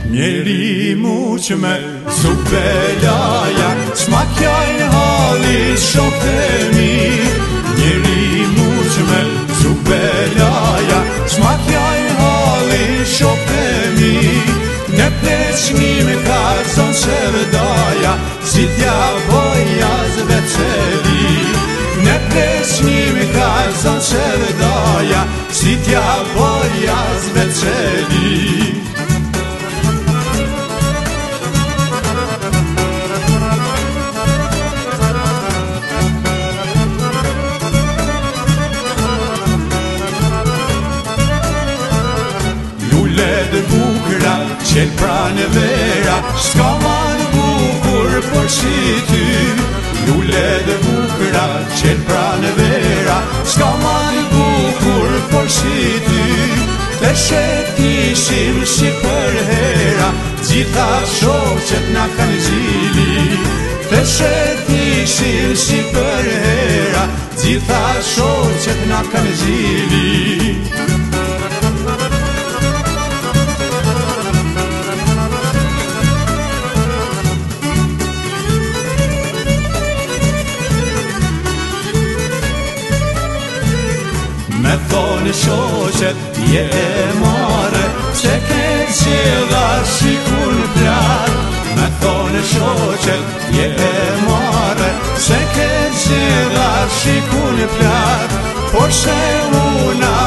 Njeri mu që me zubelaja, s'makjajnë halis shokët e mi. Njeri mu që me zubelaja, s'makjajnë halis shokët e mi. Në pleçnime ka zonë shërdaja, si t'ja voja zveceli. Në pleçnime ka zonë shërdaja, si t'ja voja zveceli. Dhe bukra qel pranë vera, s'ka marrë bukur por si ty. Lule dhe bukra qel pranë vera, s'ka marrë bukur por si ty. Të shet ishim si për hera, gjitha shoqet na kanë zili. Të shet ishim si për hera, gjitha shoqet na kanë zili. Me thonë shoqet je e mare, se ke qela shikur në plar. Me thonë shoqet je e mare, se ke qela shikur në plar. Por se una